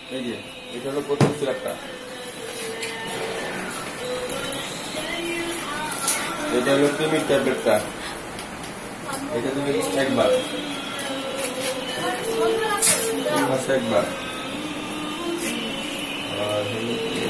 এই যে এটা হলো প্রথম সিরাপটা, এটা হলো ক্রিমির ট্যাবলেটটা, এটা তুমি একবার 3 মাসে একবার। আর